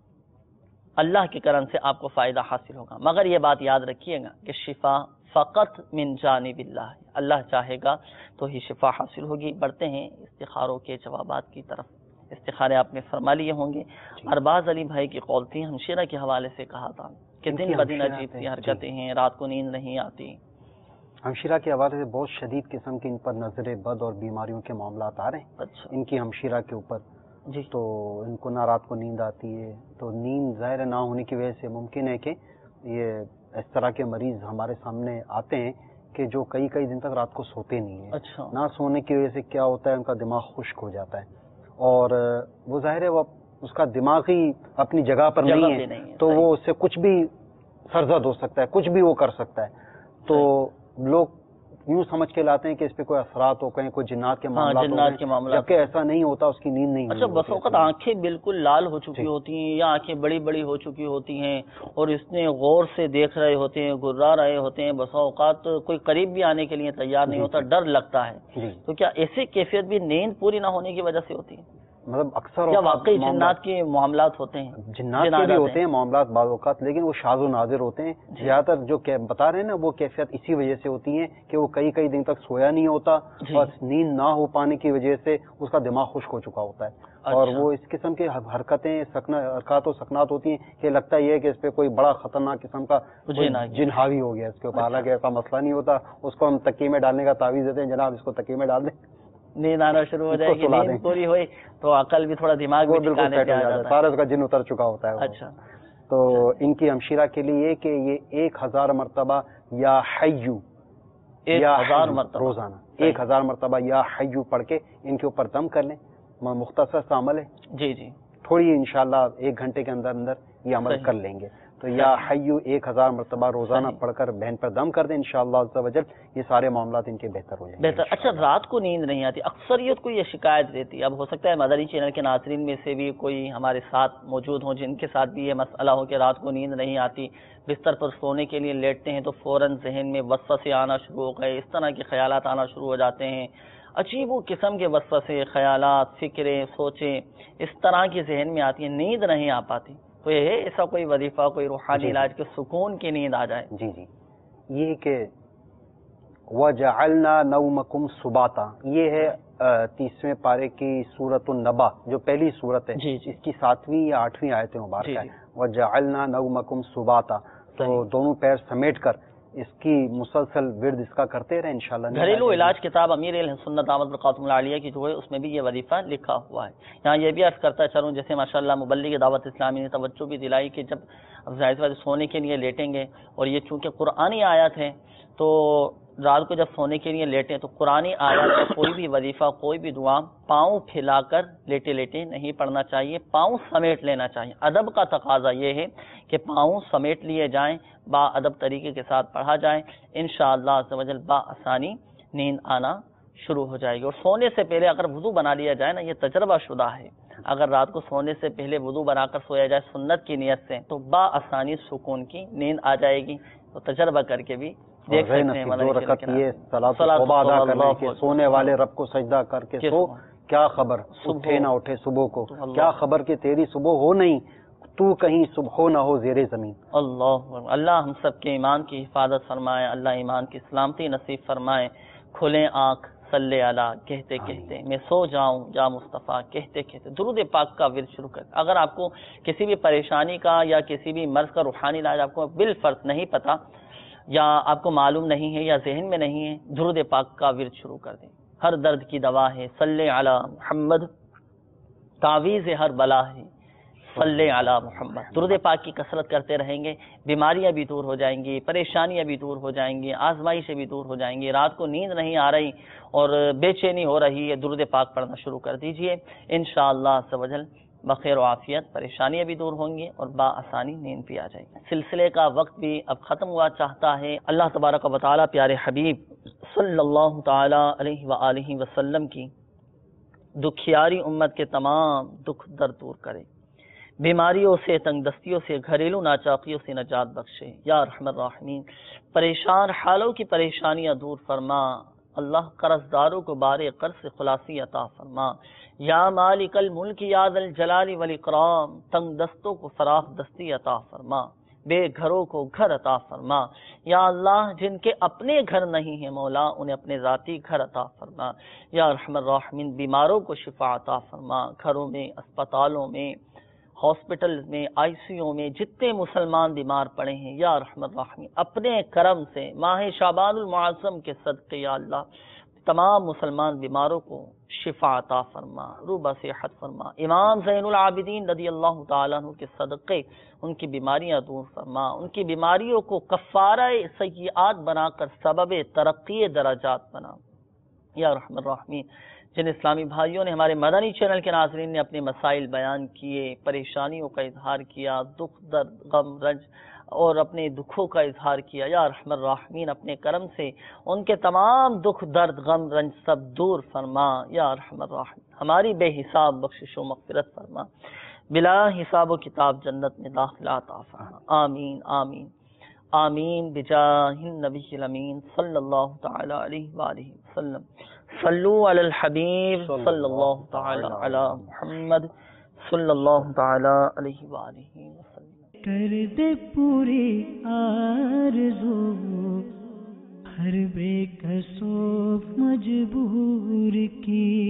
اللہ کے کرم سے آپ کو فائدہ حاصل ہوگا۔ مگر یہ بات یاد رکھیے گا کہ شفا فقط من جانب اللہ ہے، اللہ چاہے گا تو ہی شفا حاصل ہوگی۔ بڑھتے ہیں استخاروں کے جوابات کی طرف۔ استخارے آپ نے فرما لیے ہوں گے۔ ارباز علی بھائی کی قول تھی، ہمشیرہ کے حوالے سے کہا تھا کہ دن بدن عجیب سی حرکتیں ہیں، رات کو نیند نہیں آتی۔ ہمشیرہ کے حوالے سے بہت شدید قسم کی ان پر نظر بد اور بیماریوں کے معاملات آ رہے ہیں اچھا ان کی ہمشیرہ کے اوپر جی، تو ان کو نہ رات کو نیند آتی ہے، تو نیند ظاہر نہ ہونے کی وجہ سے ممکن ہے کہ یہ اس طرح کے مریض ہمارے سامنے آتے ہیں کہ جو کئی کئی دن تک رات کو سوتے نہیں ہیں۔ اچھا نہ سونے کی وجہ سے کیا ہوتا ہے، ان کا دماغ خشک ہو جاتا ہے اور وہ ظاہر ہے وہ اس کا دماغ ہی اپنی جگہ پر جگہ نہیں پہ ہے نہیں ہے، تو صحیح۔ وہ اس سے کچھ بھی سرزد ہو سکتا ہے، کچھ بھی وہ کر سکتا ہے۔ تو لوگ یوں سمجھ کے لاتے ہیں کہ اس پہ کوئی اثرات ہو، کہیں کوئی جنات کے ہاں معاملات ہو جنات رہے کے ہیں، معاملات، جبکہ ایسا نہیں ہوتا، اس کی نیند نہیں اچھا ہوئی بس ہوتی اوقات ہے۔ آنکھیں بالکل لال ہو چکی ہوتی ہیں یا آنکھیں بڑی بڑی ہو چکی ہوتی ہیں اور اس نے غور سے دیکھ رہے ہوتے ہیں، گرا رہے ہوتے ہیں، بس اوقات کوئی قریب بھی آنے کے لیے تیار نہیں ہوتا، ڈر لگتا ہے۔ جی تو کیا ایسی کیفیت بھی نیند پوری نہ ہونے کی وجہ سے ہوتی ہے؟ مطلب اکثر کیا اوقات واقعی معاملات- جنات کے معاملات ہوتے ہیں؟ جنات کے بھی ہوتے ہیں معاملات بعض اوقات، لیکن وہ شاذ و نادر ہوتے ہیں۔ زیادہ تر جو بتا رہے ہیں نا وہ کیفیت اسی وجہ سے ہوتی ہیں کہ وہ کئی کئی دن تک سویا نہیں ہوتا اور نیند نہ ہو پانے کی وجہ سے اس کا دماغ خشک ہو چکا ہوتا ہے اور وہ اس قسم کی حرکتیں حرکات و سکنات ہوتی ہیں کہ لگتا یہ ہے کہ اس پہ کوئی بڑا خطرناک قسم کا جن حاوی ہو گیا اس کے اوپر، حالانکہ ایسا مسئلہ نہیں ہوتا۔ اس کو ہم تکیے میں ڈالنے کا تعویذ دیتے ہیں، جناب اس کو تکیے میں ڈال دیں، نیند آنا شروع ہو جائے گی، نیند پوری ہوئی تو عقل بھی تھوڑا دماغ بھی ٹھکانے پہ آ جاتا ہے، سارا اس کا جن اتر چکا ہوتا ہے۔ اچھا تو ان کی ہمشیرہ کے لیے کہ یہ ایک ہزار مرتبہ یا حیو یا ہزار مرتبہ روزانہ ایک ہزار مرتبہ یا حیو پڑھ کے ان کے اوپر دم کر لیں۔ مختصر سا عمل ہے، جی جی، تھوڑی انشاءاللہ ایک گھنٹے کے اندر اندر یہ عمل کر لیں گے۔ تو یا حیو ایک ہزار مرتبہ روزانہ پڑھ کر بہن پر دم کر دیں، انشاءاللہ عز و جل یہ سارے معاملات ان کے بہتر ہو جائیں گے۔ بہتر۔ اچھا رات کو نیند نہیں آتی، اکثریت کو یہ شکایت رہتی ہے، اب ہو سکتا ہے مدنی چینل کے ناظرین میں سے بھی کوئی ہمارے ساتھ موجود ہوں جن کے ساتھ بھی یہ مسئلہ ہو کہ رات کو نیند نہیں آتی، بستر پر سونے کے لیے لیٹتے ہیں تو فوراً ذہن میں وسوسے آنا شروع ہو گئے، اس طرح کے خیالات آنا شروع ہو جاتے ہیں، عجیب و قسم کے وسوسے، خیالات، فکریں، سوچیں اس طرح کی ذہن میں آتی ہیں، نیند نہیں آ پاتی، تو یہ ہے ایسا کوئی وظیفہ، کوئی روحانی علاج کے سکون کی نیند آ جائے؟ جی جی، یہ کہ وَجَعَلْنَا نَوْمَكُمْ سُبَاتًا، یہ ہے تیسویں پارے کی سورۃ النبا جو پہلی سورت ہے، اس کی ساتویں یا آٹھویں آیت مبارکہ ہے، وَجَعَلْنَا نَوْمَكُمْ سُبَاتًا، تو دونوں پیر سمیٹ کر اس کی مسلسل ورد اس کا کرتے رہے انشاءاللہ۔ گھریلو علاج کتاب امیر اہل سنت دامت برکاتہم العالیہ کی جو ہے اس میں بھی یہ وظیفہ لکھا ہوا ہے۔ یہاں یہ بھی عرض کرتا چلوں جیسے ماشاءاللہ مبلغ دعوت اسلامی نے توجہ بھی دلائی کہ جب ظاہر بات سونے کے لیے لیٹیں گے اور یہ چونکہ قرآنی آیت ہے تو رات کو جب سونے کے لیے لیٹیں تو قرآن آیات کا کوئی بھی وظیفہ کوئی بھی دعا پاؤں پھیلا کر لیٹے لیٹے نہیں پڑھنا چاہیے، پاؤں سمیٹ لینا چاہیے۔ ادب کا تقاضا یہ ہے کہ پاؤں سمیٹ لیے جائیں، با ادب طریقے کے ساتھ پڑھا جائے، انشاءاللہ عز و جل با آسانی نیند آنا شروع ہو جائے گی۔ اور سونے سے پہلے اگر وضو بنا لیا جائے نا، یہ تجربہ شدہ ہے، اگر رات کو سونے سے پہلے وضو بنا کر سویا جائے سنت کی نیت سے تو با آسانی سکون کی نیند آ جائے گی۔ تو تجربہ کر کے بھی دیکھ سکتے ہیں۔ دو رکعت یہ صلاۃ الصبح ادا کرنے کے، سونے والے رب کو سجدہ کر کے سو، کیا خبر اٹھے نہ اٹھے صبح کو، کیا خبر کہ تیری صبح ہو نہیں تو کہیں صبح ہو نہ ہو زیر زمین۔ اللہ اللہ ہم سب کے ایمان کی حفاظت فرمائے، اللہ ایمان کی سلامتی نصیب فرمائے۔ کھلیں آنکھ صلی علی کہتے کہتے میں سو جاؤں یا مصطفیٰ کہتے کہتے درود پاک کا ورد شروع کر۔ اگر آپ کو کسی بھی پریشانی کا یا کسی بھی مرض کا روحانی علاج آپ کو بالفرض نہیں پتا یا آپ کو معلوم نہیں ہے یا ذہن میں نہیں ہے، درود پاک کا ورد شروع کر دیں۔ ہر درد کی دوا ہے صلی علی محمد، تعویذ ہر بلا ہے صلی علی محمد۔ درود پاک کی کثرت کرتے رہیں گے، بیماریاں بھی دور ہو جائیں گی، پریشانیاں بھی دور ہو جائیں گی، آزمائشیں بھی دور ہو جائیں گی۔ رات کو نیند نہیں آ رہی اور بے چینی ہو رہی ہے، درود پاک پڑھنا شروع کر دیجئے، انشاءاللہ عز و جل بخیر و عافیت پریشانیاں بھی دور ہوں گی اور با آسانی نیند بھی آ جائے گی۔ سلسلے کا وقت بھی اب ختم ہوا چاہتا ہے۔ اللہ تبارک و تعالی پیارے حبیب صلی اللہ تعالی علیہ وآلہ وسلم کی دکھیاری امت کے تمام دکھ درد دور کرے، بیماریوں سے، تنگ دستیوں سے، گھریلو ناچاقیوں سے نجات بخشے یا ارحم الراحمین۔ پریشان حالوں کی پریشانیاں دور فرما، اللہ قرض داروں کو بارے قرض سے خلاصی عطا فرما، یا مالک الملک یا ذا الجلال والاکرام، تنگ دستوں کو فراخ دستی عطا فرما، بے گھروں کو گھر عطا فرما، یا اللہ جن کے اپنے گھر نہیں ہیں مولا انہیں اپنے ذاتی گھر عطا فرما، یا ارحم الراحمین۔ بیماروں کو شفا عطا فرما، گھروں میں، اسپتالوں میں، ہاسپٹل میں، آئی سی یو میں جتنے مسلمان بیمار پڑے ہیں یا ارحم الراحمین اپنے کرم سے ماہ شعبان المعظم کے صدقے یا اللہ تمام مسلمان بیماروں کو شفا عطا فرما، روبہ صحت فرما۔ امام زین العابدین رضی اللہ تعالیٰ عنہ کے صدقے ان کی بیماریاں دور فرما، ان کی بیماریوں کو کفارہ سیئات بنا کر سبب ترقی درجات بنا یا ارحم الراحمین۔ جن اسلامی بھائیوں نے ہمارے مدنی چینل کے ناظرین نے اپنے مسائل بیان کیے، پریشانیوں کا اظہار کیا، دکھ درد غم رنج اور اپنے دکھوں کا اظہار کیا، یا ارحم الراحمین اپنے کرم سے ان کے تمام دکھ درد غم رنج سب دور فرما یا ارحم الراحمین۔ ہماری بے حساب بخشش و مغفرت فرما، بلا حساب و کتاب جنت میں داخلہ عطا فرما، آمین آمین آمین بجاہ النبی الامین صلی اللہ تعالی علیہ وآلہ وسلم۔ صلو علی الحبیب صلی اللہ تعالی علی محمد صلی اللہ تعالی علیہ وآلہ وسلم۔ کر دے پوری آرزو ہر بے کسو مجبور کی،